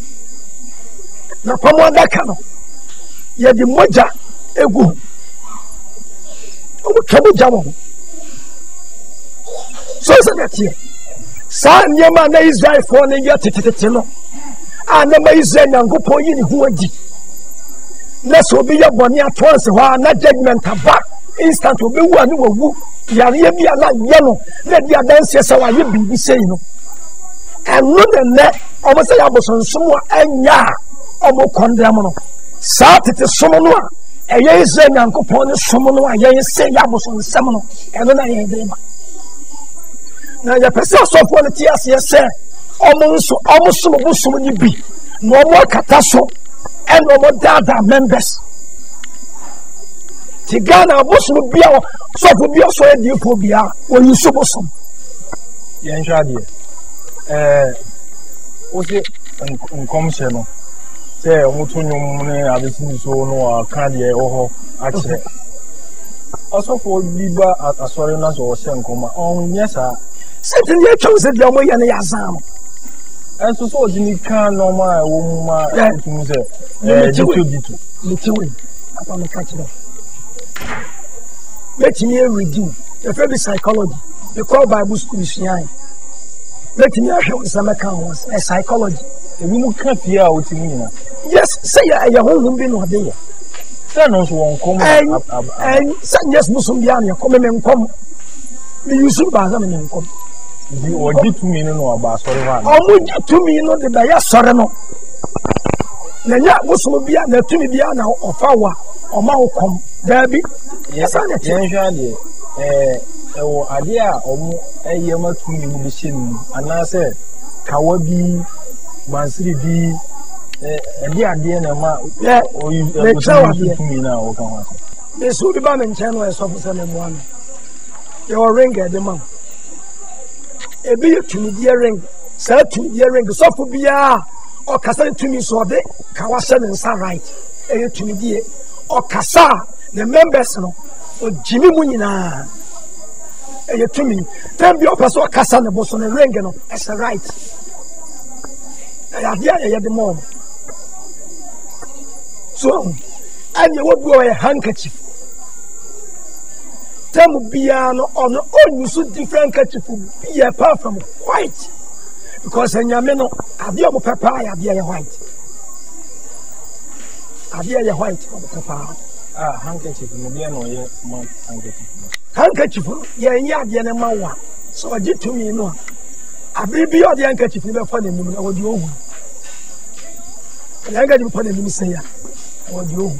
na pamo adaka no ye di moja egu o kabo jamo so se netie sa nyema na Israel for ne ya tetetete no ana ma Israel nyankopon yi ni ho adi na so bi ya boni atonse ho na judgment aba instant obi wu ani wawu yare ya bi ala ye no na di adanse se wa ye bibi sei no enu ne ne o mo se ya bosonsom anya o mo condemn no sa tete somo no a eye Israel nyankopon ne somo no a ye se ya boson sem no eno na ye de ba na ya pese asofo ne ti ase se omo nso omo somo bo somo ni bi no omo kata so and omo dada members ti Ghana bo somo bia sofo bia so e die fo bia oni so bo somo ye nhwa de eh o se nkom se no se omuto nyum ne abesi so no aka de oho akire osofo biba asori na so se nkoma on yesa se tin ye twa se dia mo ye ne yazam enso so odini kan no ma wo mu ma tumu se eh ditu ditu litiwe apa me ka kire let me read if every psychology they call Bible school is here let me hear what some can was a psychology ebi mu ka fie a otimi nyina yes say ya ya honhom bi no de ya say no so won kom and say yes musum bia na kom me nkom me yusu ba ga me nkom di oji tumi no aba sori wa o mu ji tumi no de ba ya sori no na nya musum bia na tumi bia na ofa wa o ma wo kom da bi yes ana ye hwa de eh ɛwɔ adeɛ a ɔmo ɛyɛ ma tumi mu de hyɛ mu anaasɛ kawa bi mansiri bi ɛde adeɛ na ma yɛ ɔyi tumi na ɔka ho asɛ mesu bi ba me nkyɛn no ɛsɔfo sɛ me moa no yɛwɔ ring ɛde ma ebi yɛ tumidie ring saa tumidie ring sɔfo biara ɔkasa tumi so ɔde kawa hyɛ ne nsa right ɛyɛ tumidie ɔkasa the members no ɔgyimi mu nyinaa ɛyɛ tumi tam bi ɔpɛ sɛ ɔkasa ne bo so ne ring no ɛsɛ right ɛyɛ adeɛ a yɛyɛ de ma ɔmo so ɛneɛ wɔbi ɔyɛ handkerchief tam biara no ɔno ɔnyusu different handkerchief bi apart from white because ɛnyame no adeɛ ɔmo pɛ paa yɛ adeɛ yɛ white adeɛ yɛ white ɔmo pɛ paa ah handkerchief no deɛ na ɔyɛ ma handkerchief handkerchief no yɛnyɛ adeɛ no ma wo a sɛ ɔgye tumi no a abere bi ɔde handkerchief no bɛfa n'anim na wɔde ohu ɔde handkerchief fa n'anim sɛ ya na wɔde ohu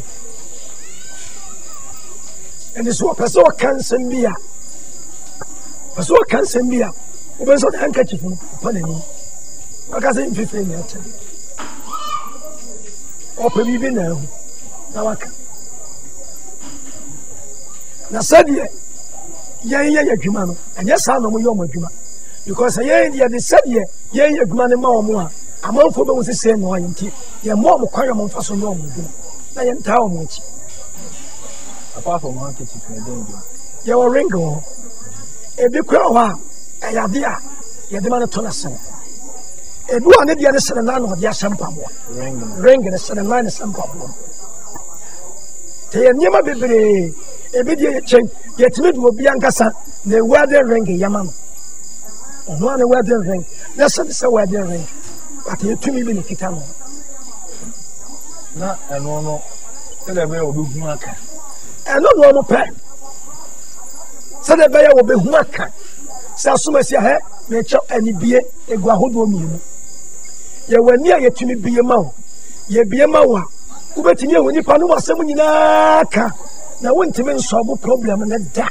ɛnti sɛ ɔpɛ sɛ ɔka nsɛm bi a ɔpɛ sɛ ɔka nsɛm bi a wobɛn sɛ ɔde handkerchief no fa n'anim ɔka sɛ mfifiri na ɛkyɛ ɔpɛ biribi na ahu na waka na sɛdeɛ yɛn yɛ adwuma no ɛnyɛ saa na ɔmo yɛ ɔmo adwuma because yɛn deɛ de sɛdeɛ yɛn yɛ adwuma no ma ɔmo a amanfoɔ bɛhu sɛ sɛ na ɔyɛ nti yɛn mo ɔmo kwan ɔmo mfa so yɛ ɔmo adwuma na yɛn taa ɔmo akyi. apart from handkerchief na ɛdɛn bi yɛwɔ ring wɔ hɔ ebi kura hɔ a ɛyɛ ade a yɛde ma no to n'asɛn ebi wɔ ne deɛ ne sɛn nan na ɔde ahyɛ mpaboa ring ne sɛn nan ne sɛn mpaboa te yɛ nneɛma bebree ebi deɛ yɛ kyɛn yɛtumi de obi ankasa na wedding ring yɛma no ɔno a ne wedding ring na sɛ sɛ wedding ring but yɛtumi bi ne kita no na ɛno no sɛdeɛ ɛbɛyɛ wɔbɛhu aka ɛno na ɔmo pɛ sɛdeɛ ɛbɛyɛ wɔbɛhu aka sɛ asoma si ahɛ mekyɛ anibie egu ahodoɔ mmienu yɛwɔ ani a yɛtumi bie ma wo yɛbie ma wo a wobɛtumi ahu nipa no wasɛm nyinaa ka na wontumi nsɔbo problem ne da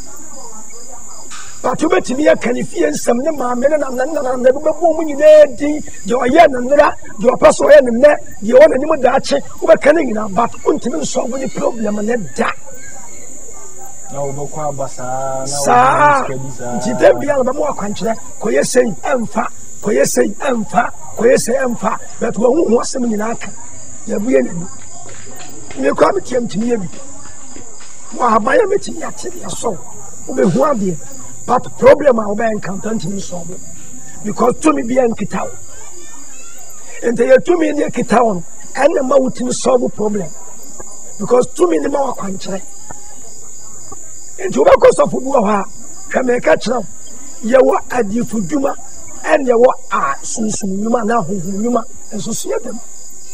but wobɛtumi aka ne fie nsɛm ne maame ne nananana na bɛbɔ mu nyinaa din deɛ ɔyɛ ne nnera deɛ ɔpɛ sɛ ɔyɛ ne nnɛ deɛ ɔwɔ n'anim daakye wobɛka ne nyinaa but wontumi nsɔbo ne problem ne da na wobɛkɔ aba saa saa nti da bia na bɛma wakwankyerɛ kɔyɛ sei ɛmfa kɔyɛ sei ɛmfa kɔyɛ sei ɛmfa but wahuhu asɛm nyinaa ka yɛbue n'ani mekɔ a metia mtumi yɛ bi wahaban a mɛtumi ate deɛ sɔ wobɛhu adeɛ but problem a wobɛyɛ encounter ntumi nsɔbo because tumi bia nkita wo nti yɛtumi ne kita wo no ɛnna ma wotumi sɔbo problem because tumi ne ma wakwankyerɛ nti wobɛkɔ sɔfo bi wɔ hɔ a hwɛ meka kyerɛ wo yɛwɔ adifo dwuma ɛne yɛwɔ a sunsum nnwuma na ahohom nnwuma nso so yɛ dɛm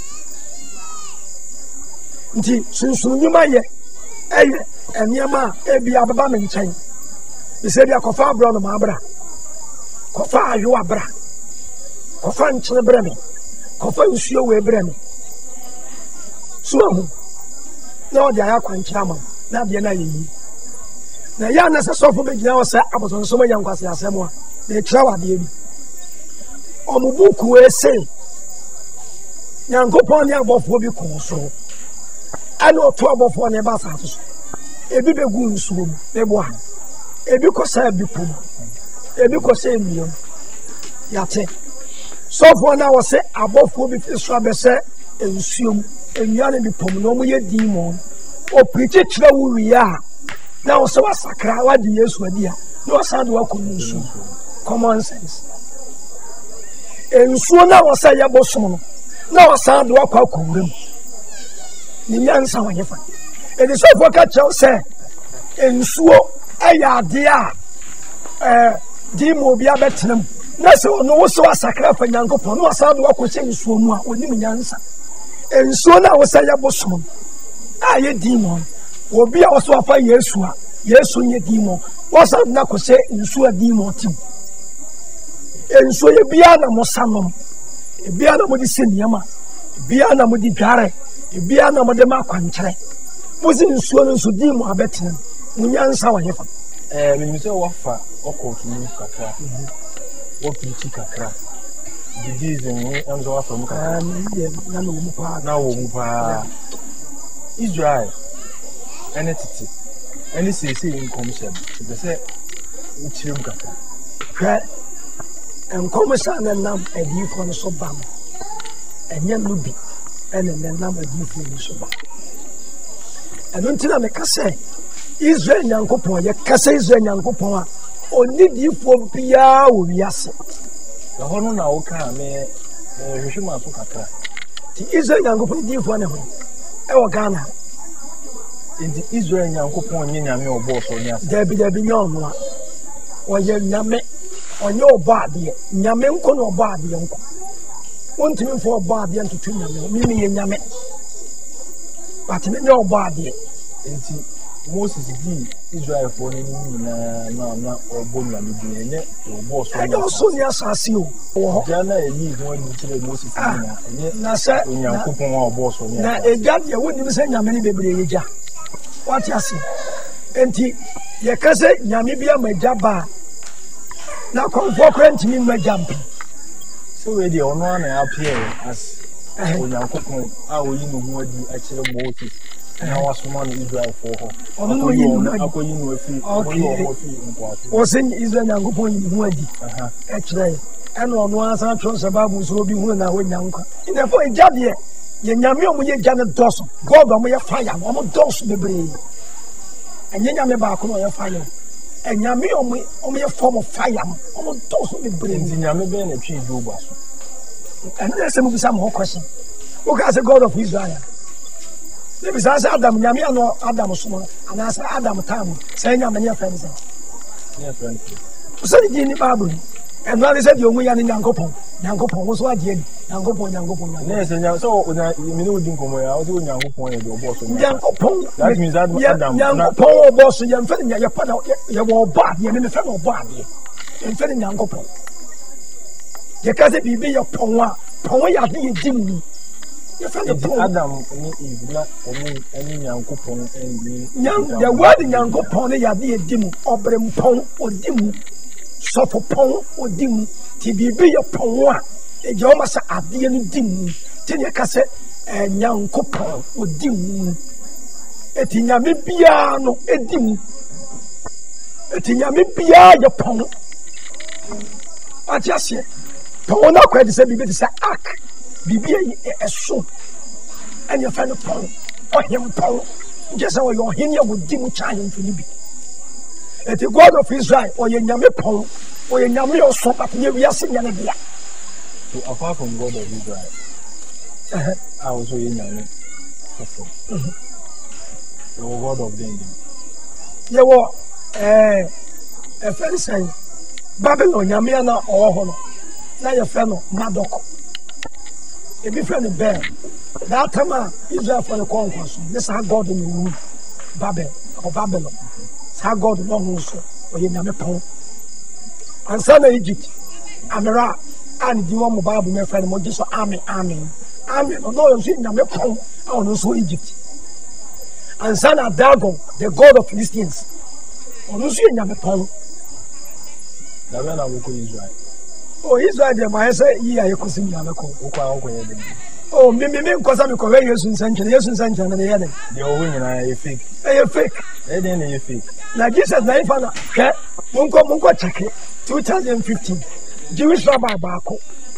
nti sunsum nnwuma yɛ ɛyɛ nneɛma a ebi ababa me nkyɛn bisɛ bi akɔfa aborɔ no maabra kɔfa ayo abra kɔfa nkyene brɛ me kɔfa nsuo wɔ ebrɛ me so ahu na ɔde ayɛ akwankyerɛ ama na adeɛ no ayɛ yie na yɛ ana sɛ sɔfo bɛgyina hɔ sɛ abosonsom yɛ nkwase asɛm a na ɛkyerɛ wɔ adeɛ bi ɔmo buku ese nyankopɔn ne abɔfoɔ bi kɔɔ soro ɛne ɔto abɔfoɔ ne ɛba asase so ebi bɛgu nsuo mu bɛboa ebi kɔsɛ bi pom ebi kɔsɛ nnua mu yɛate sɔfoɔ no a wɔsɛ abɔfoɔ bi firi so abɛsɛ nsuo mu nnua no bi pom na ɔmo yɛ din mɔ ɔpirikyi kyerɛ wo wie a na wɔsɛ wasakra wade yesu adi a na wɔsan de wakɔ no nsuo common sense nsuo no a wɔsɛ yɛbɔ som no na wɔsan de wakɔ akɔwura mu ne nyansa wɔnyɛ fa ɛde sɔfoɔ ka kyerɛw sɛ nsuo ɛyɛ adeɛ a ɛɛ din mu obi abɛtena mu na sɛ ɔno wosɛ wasakra fa nyankopɔn na wɔsan de wakɔ hyɛ nsuo mu a onim nyansa nsuo no a wɔsɛ yɛbɔ som no a yɛ din mu obi a wɔsɛ wafa yesu a yesu nyɛ din mu wɔsan de nakɔ hyɛ nsuo a din mu ɔtem nsuo yɛ biara na mo sa nom ebiara na mo de sɛ nneɛma ebiara na mo de dware ebiara na mo de ma akwankyerɛ mo si nsuo no nso din mu abɛtena mo nyansa wɔnyɛ fa eh me say wafa okot mu kakra wo preach kakra the reason we am so wafa mu kakra na no mu pa na wo mu pa Israel entity any say say in commission they say we chire mu kakra hwe en commission na nam adifo no so bam enye no bi ene na nam adifo no so bam eno ntina me ka say Israel nyankopon ye kasa Israel nyankopon a onidifo bia wo wiase the hono na wo ka me hwehwe ma so kakra ti Israel nyankopon difo na ho e wo Ghana inti Israel nyankopon nye nyame obo so nya dabi dabi nya ono a oye nyame onye obo ade nyame nko na obo ade nko wontimi fo obo ade ntutu nyame mimi ye nyame batime nya obo ade inti Moses di Israel for ni na na na obo nyame bi enye obo so nya so ni asase o wo jana eni ho ni kire Moses ni na enye na se onyankopon wa obo so nya na eja de woni mi se nyame ni bebre eja what ase enti ye kase nyame bia maja ba na konfo kwenti mi maja mpi so we dey ono na appear as onyankopon a oyi no ho adi a kire Moses na wasoma no Israel for ho ono no yi no akoyi no afi ono ho fi nkwaso o sen Israel nyankopon yi ho adi aha e kire eno ono asa tro se babu so obi hu na ho nyanka ina fo eja de ye nyame o mo ye ja ne doso god o mo ye fire o mo doso bebre enye nyame ba ko no ye fire enyame o mo o mo ye form of fire o mo doso bebre inti nyame be na twi do gbaso and there some bisa mo question who can say God of Israel they bisa say Adam nyame no Adam so no and say Adam time say nyame ne friend say ne friend so di ni Bible and no say di omu ya ni nyankopon nyankopon wo so ade ni nyankopon nyankopon ne say nyame so mi ne odi nkomo ya wo say nyankopon ye do boss nyankopon that means that Adam nyankopon wo boss ye mfa nya ye pa na ye wo ba ye me fa no ba de ye mfa nyankopon ye ka say bibi ye pon a pon ya de ye dim ye fa the pon Adam ni Eve na oni oni nyankopon en nyang the word nyankopon ya de ye dim obrem pon odim so for pon odim ti bibi ye pon a e je o ma sa ade no dim ti ne ka say nyankopon odim eti nyame bia no edim eti nyame bia ye pon atiase pon na kwa de say bibi de say ark bibi e eso and your friend pon o him pon just say your hin ya wodim chan fini bi eti God of Israel o ye nyame pon o ye nyame oso but ye wi ase nyane bia so apart from God of Israel eh I also ye nyame so the God of them ye wo eh e friend say Babylon nyame na o ho no na ye friend no Madok e bi friend bear that time Israel for the conquest this how God in you Babel or Babylon how God no ho so o ye nyame pon ansa na Egypt amera and di one Bible me friend mo just so amen amen amen no no so nyame pon a no so Egypt ansa na Dagon the god of Philistines ono so nyame pon na be na wo ko Israel oh Israel de ma say yi aye ko sim nyame ko wo kwa wo ko ye dem oh me me me nkosa me ko we Yesu nsanche Yesu nsanche na ye dem de wo nyina ye fake e fake e de na ye fake na Jesus na ifa na hwe munko munko check twenty fifteen Jewish rabbi baako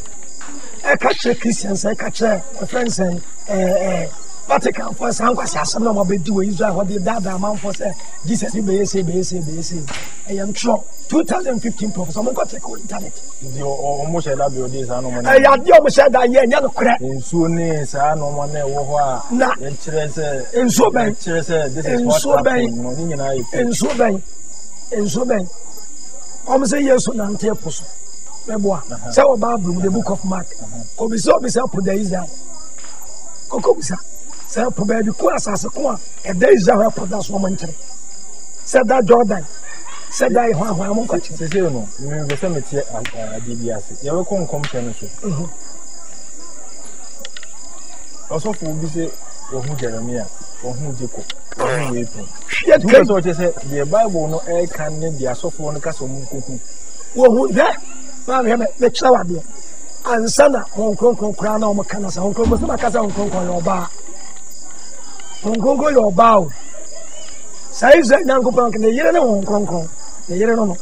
e ka che Christians e ka che friends eh eh Vatican for san kwasi asem na mo be di we Israel ho de dada man for say Jesus be say be say be say e yam tro twenty fifteen professor mo ko check on internet di o mo she da bi o de sa no mo e ya di o mo she da ye nya no kure ensuo ne sa no mo na wo ho a na e kire se ensuo ben kire se this is what happened no ni nyina ye fake ensuo ben ensuo ben o mo say Yesu na nte poso meboa say o Bible the book of Mark ko bi so bi say put the Israel ko ko bi say say put be ko asase ko a e da Israel put that so man kire say that Jordan say that ho ho am ko kire se se no me be se me tie ade bi ase ye we ko nkom tene so also for bi se wo hu Jeremia ohun jeko ohun wepo ye do so che say the Bible no e kan ne dia sofo no kasa mu koku wo hu da ma me me chawa de ansana hon kronkron kra na o makana sa hon kronkron ma kasa hon kronkron yo ba hon kronkron yo ba o sai ze nyango pan ke yere na hon kronkron ne yere no no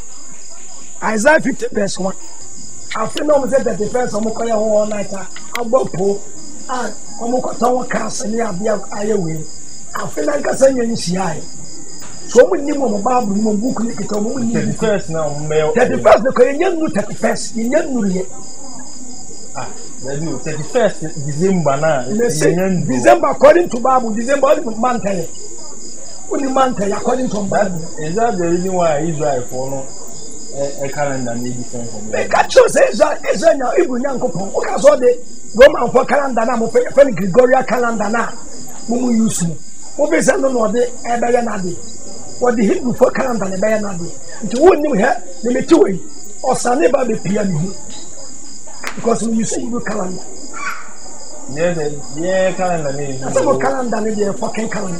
Isaiah fifty verse one after no me say that the first o mo koya ho night agbopo ah o mo ko ton ka se ni abia ayewe after na kasa nyen hia so mo ni mo Bible mo book ni kita mo ni the first now me the first ko nyen nu thirty first nyen nu ye ah the new thirty first December na nyen December according to Bible December only month here only month here according to Bible is that the reason why Israel for no a calendar may be different from me ka cho say Israel Israel na ibu nyankopon o ka so de Roman for calendar na mo fe Gregorian calendar na mo mu use mo be say no no de e be ya na de what the Hebrew for calendar na be ya na de nti wo nim he ne me tiwe o sane ba be pia ni hu because we use Hebrew calendar yes yeah calendar ni so calendar ni the fucking calendar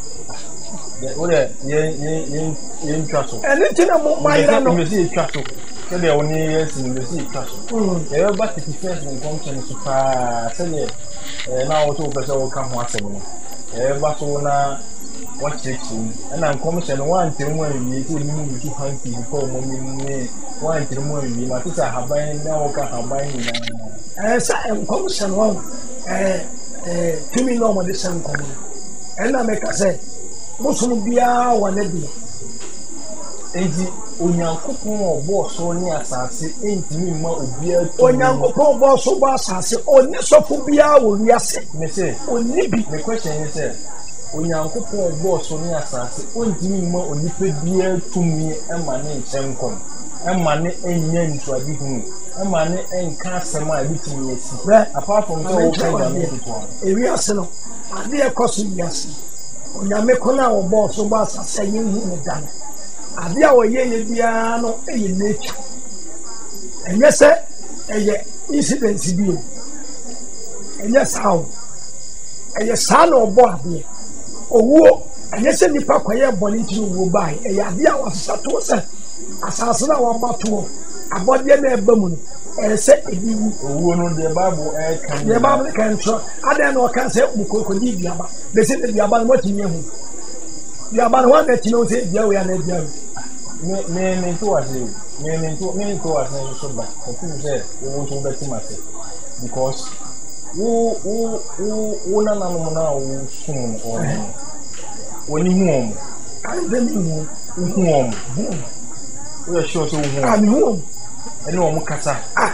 o de ye ye ye ye ntwaso anything na mo ma ira no me see ntwaso so de oni yes me see ntwaso e ba thirty first in function so pa say eh na o to pese o ka ho asem no e ba so na what checking and I'm commission one thing when you to move to hanky before mommy one thing when you na tisa haban na o ka haban na eh sa em commission one eh eh tumi no mo de san komo e na me ka say musu bia wa na bi enti onyankopon obo so ni asase entimi ma obia onyankopon obo so bo asase oni sofo bia wo wiase me say oni bi the question is say onyankopon obo so ni asase entimi ma onipa bia tumi e ma ne nsenkom e ma ne enya ntwadi hu e ma ne enka asema e bitimi yesi apart from so o kan na to e wiase no ade e koso wiase onyame kona obo so bo asase yin hu ne dan abia wo ye ye bia no eye nature enye se eye incident bi enye sao eye sa no obo abia owuo enye se nipa kwaye boni ti owuo bai eye abia wo sato se asase na wo bato abodie na eba mu no e se ebi owuo no de Bible e kan de Bible kan tro ade na o kan se mukoko di biaba be se biaba no moti nyehu biaba no wa na ti no se bia we ya na bia me me me to ase me me to me to ase so ba ko tu se o to be ti mate because wo wo wo wo na na no na wo sum o no woni hu om ai de mi hu hu om wo ya sure so hu ah mi hu ene o mu kasa ah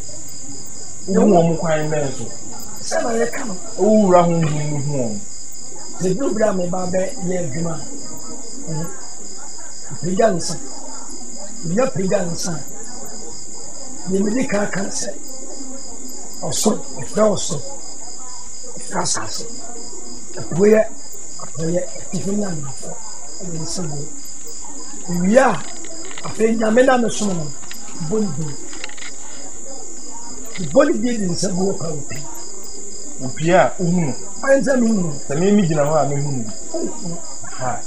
hu om kwan men so se na ye kan o wura hu hu hu om se du bra me ba be ye adwuma Pigansa. Ya pigansa. Ni mi ka kan se. Oso, ifra oso. Ifra sase. Apoye, apoye, ifina na fo. Ni sebo. Wiya, afi nyame na me so no. Bonni. Bonni di ni sebo pa opi. opi a ohunu Anza mi hu. se me mi gina ho a me hunu ha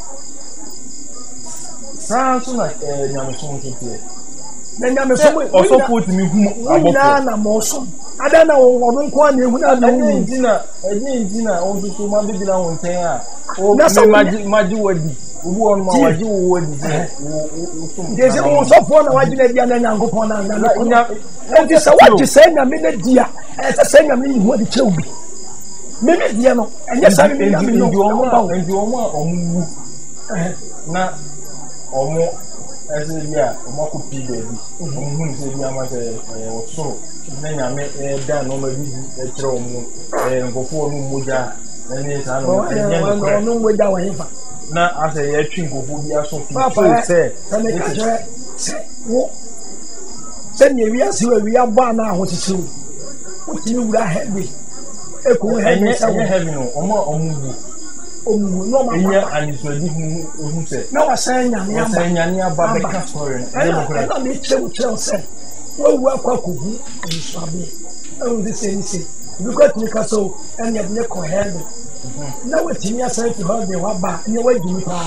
sa so na nyame so nso tie Na nyame so mo oso put mi hu abofo na na mo so ada na wo no nko na ehu na na hu dina eni dina on so ma be gina ho nten a o maji maji wadi obu on ma waji wo wadi wo wo so Dese wo so fo na waji na dia na nyankopon na na na e ti sa waji se na me na dia e se se na me hu di chewbi me me dia no enye sa me na me no ndi omo ndi omo a omu na omo ese bia omo ko pi baby omo hu se bia ma se e o so na nyame e da no ma bi e kire omo e ngofo no moja na ni sa no enye no no moja wa hifa na ase ye twi ngofo bi aso fi so se se me ka je se wo se ni wi ase wa wi abo na ho titi o ti ni wura heavy e ko heavy se wo heavy no omo omo bu omu no ma enya anisodi hu hu se na wa san nyame aba san nyame aba be ka story e no kra na me chew chew se wo wu akwa kogu nso abe e wo se ni se because ni ka so enya de ko heavy na wetimi asan to holiday wa ba ne wadi pa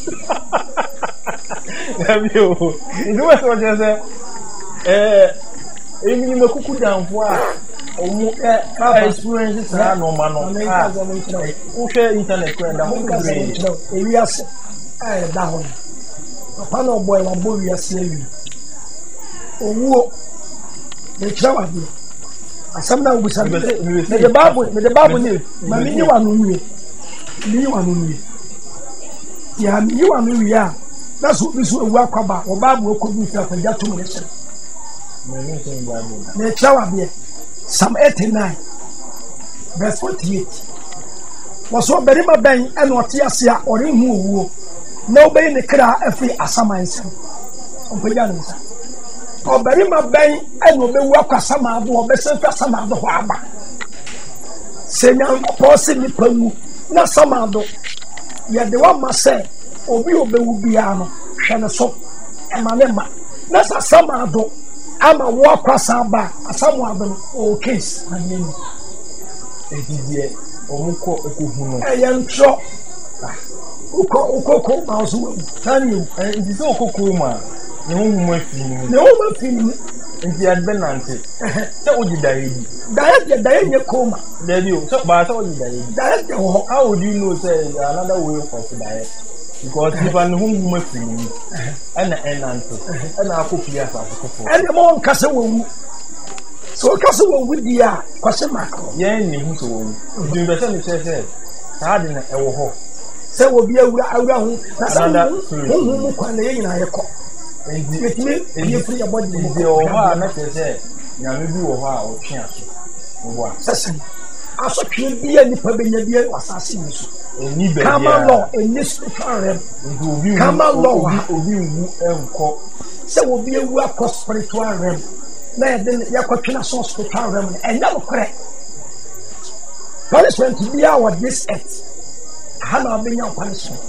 Dabi o. Ndu we so je se eh emi me kuku danfo a omu eh experience sa no ma no. Ah. O share internet ko da mo green. Ewi ase. Ah da ho. Papa no boy wa bo wi ase ewi. Owuo. Me kira wa bi. Asam na ubusa me de babu me de babu ni ma mi ni wa no nwie. Mi wa no nwie. Ya mi wa no nwie a. Na so bi so ewu akwaba o babu okobi fi afanja to me se. Me ni tin babu. Me kira wa bi. Psalm eighty-nine verse forty-eight. Was so very much ben and what yasia or in who no bay the cra every asamansa. On Payansa. Or very much ben and will be work as some of the best of some of the Waba. Saying, Possi Nipu, not some of the yet the one must say, or we will be Ubiano, Shana so, and my member. That's a some of the I'm a walk across our back, as some of them, all case, I mean. Ejiye omuko okuhuno I am sure. Uko uko mouse can you? eh ndi so okoko ma ne honhum afini No one feeling ndi adbenante se ojida yedi diet the diet coma. Dabi o so ba se ojida yedi Diet the ho. how would you know say another way of diet because if an honhum afini ana enante ana akopia fa akopo And the more case wo. So case wo with the question mark. yen ni hu so wo ndi be se ni se se sa de na ewo ho Say will be a awura hu. Na some who mu kwan na yin na yeko. ndi With me, you free your body. ndi o ha na se se nyame bi wo ho a o twe aso wo Session. Aso twe bia nipa benya bia wasase ni so. eni be Come along in this spiritual realm. obi Come along. obi wu enko Say will be a work of spiritual realm. Na then yakotwe na so spiritual realm. And that will correct. Punishment to be our this earth. Hana benya punishment.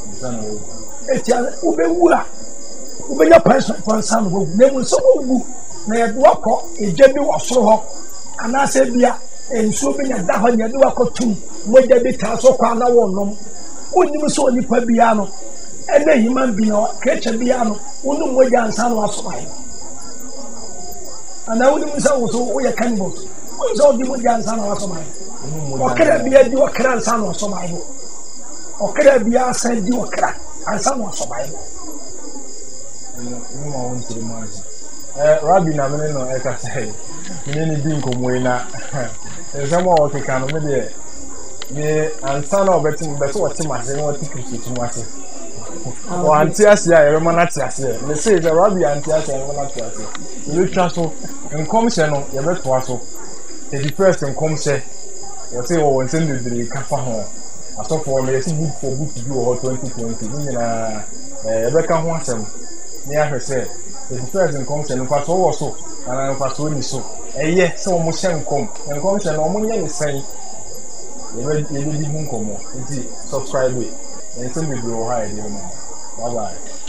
Etia ube wura. Ubenya punishment for san go. Nemu so ogu. Na ye do akọ eje bi wo soro ho. Ana se bia enso benya da ho nya de wakọ tum. Moja bi ta so kwa na wo nom. Onim so nipa bia no. Ene human bi no creature bia no. Onu moja ansa no aso bai. Ana onim so wo so wo ye cannibal. Wo so di moja ansa no aso bai. Okra bia di okra ansa no aso bai. Okra bia san di okra ansa no aso bai. ni mo won tiri mo eh Rabbi na me no e ka say me ni bi nkomo ina e se mo o keka no me de ni ansa na obetim be so wotim ase na woti kristo tim ase o anti ase ya e ma na ti ase me say the Rabbi anti ase e ma na ti ase you try so nkom se no ye be to aso the first nkom se you say o won send the ka fa ho asofo me say good for good to do twenty twenty ni na eh be ka ho asem ni ahwese the first nkom se no pa so wo so ana pa so ni so eye se o mo hye nkom nkom se no mo nye ni sen ye be ye be di nkom mo nti subscribe we and send me go high there. Bye bye.